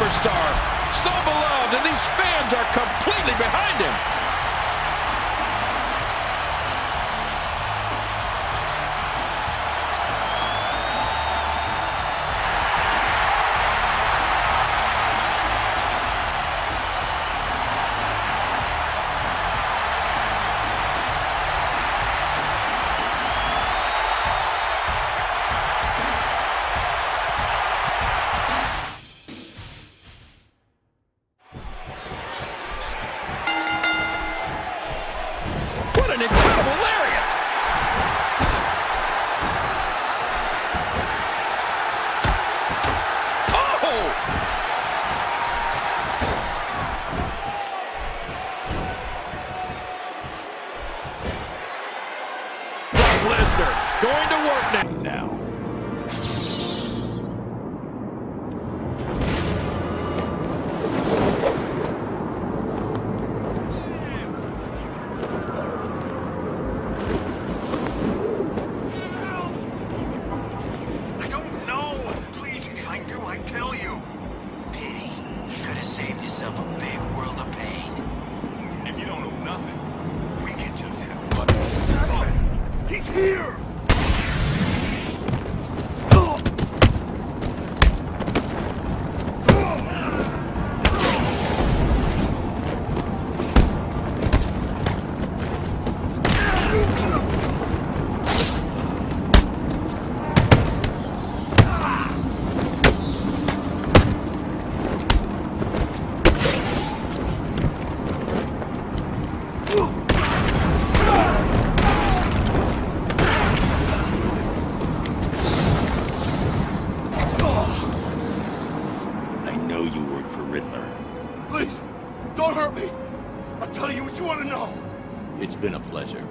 superstar, so beloved, and these fans are completely behind him. What an incredible lariat! Oh! Brock Lesnar going to work now. Saved yourself a big world of pain. If you don't know nothing, we can just have fun. Oh, he's here! You work for Riddler. Please, don't hurt me. I'll tell you what you want to know. It's been a pleasure.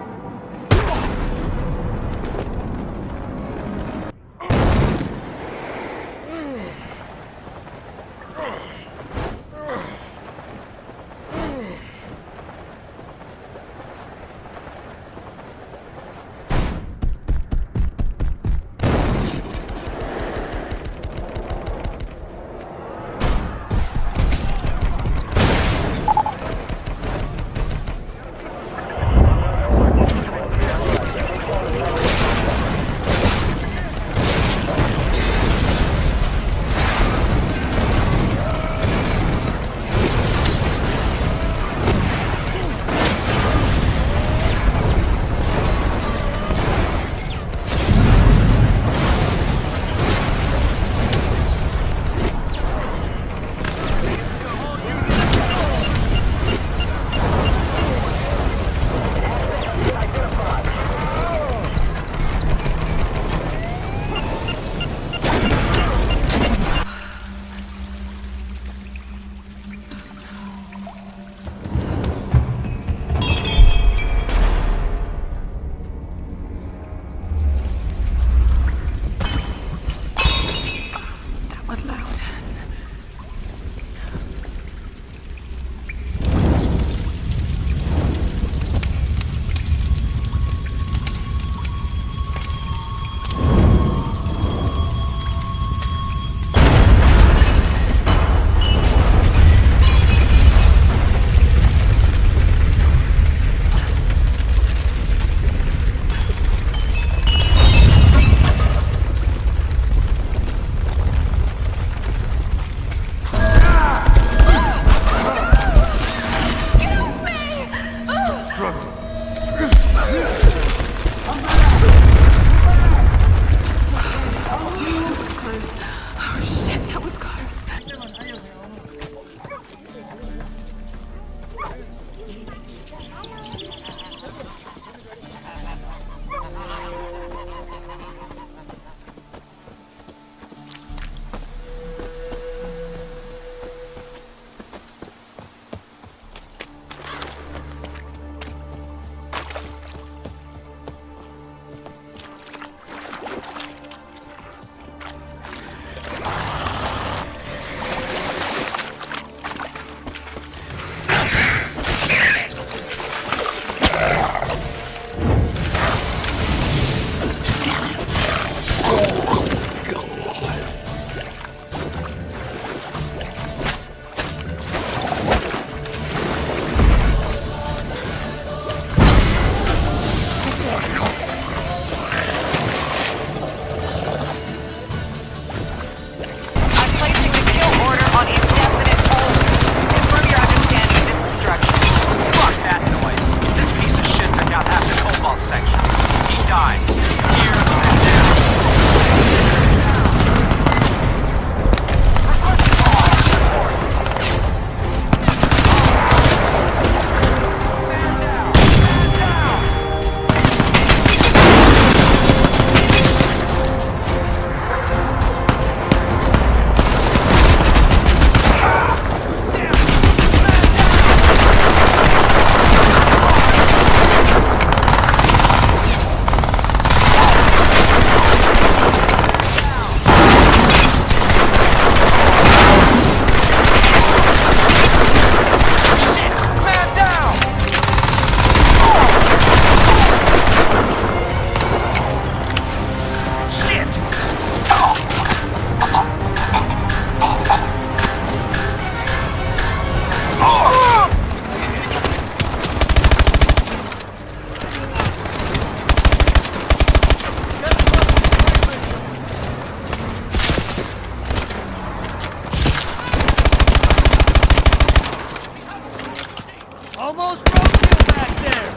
Almost broke you back there!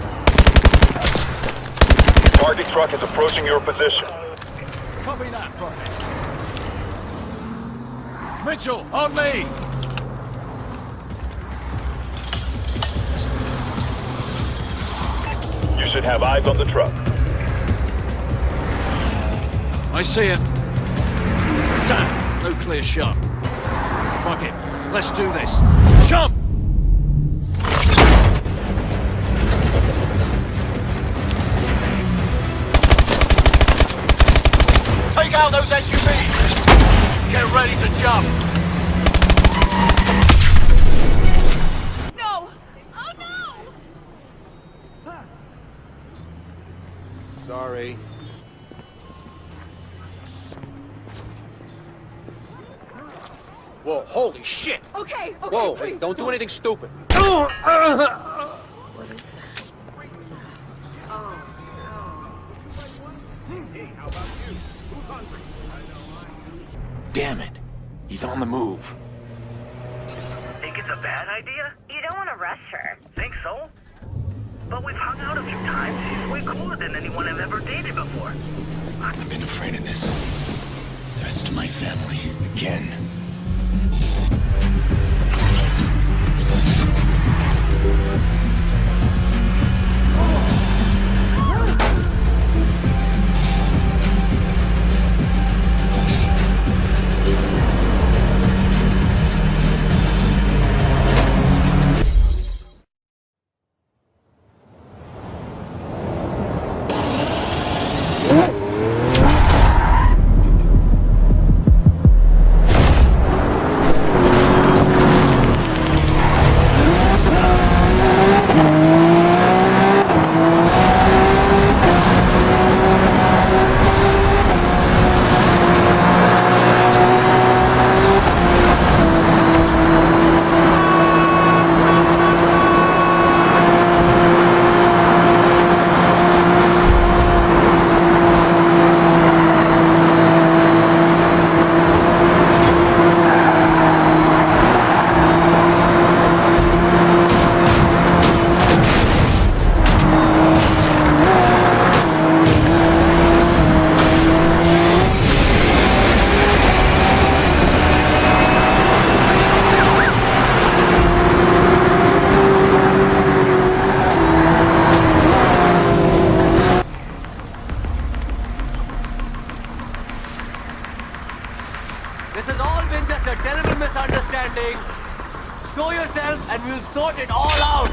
Target truck is approaching your position. Copy that, Prophet. Mitchell, on me! You should have eyes on the truck. I see it. Damn, no clear shot. Fuck it, let's do this. Jump! Take out those SUVs! Get ready to jump! No! Oh no! Sorry. Whoa, holy shit! Okay, okay, Whoa, please, hey, don't do anything stupid. What is that? Damn it. He's on the move. Think it's a bad idea? You don't want to rush her. Think so? But we've hung out a few times. She's way cooler than anyone I've ever dated before. I've been afraid of this. Threats to my family. Again. This has all been just a terrible misunderstanding. Show yourself and we'll sort it all out.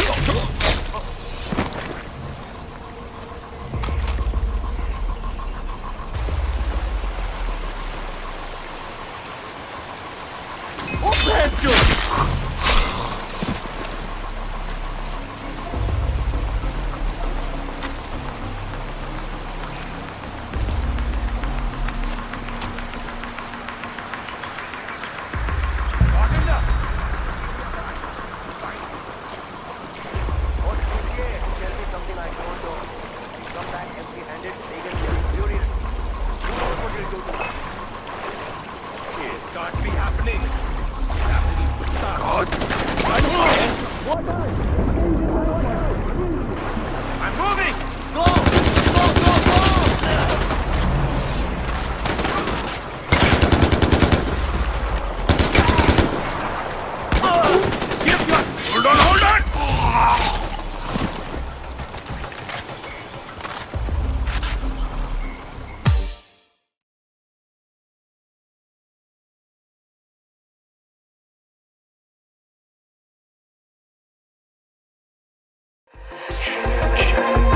I'm moving! Go! Go, go, go! Give your... Hold on, hold on! Shut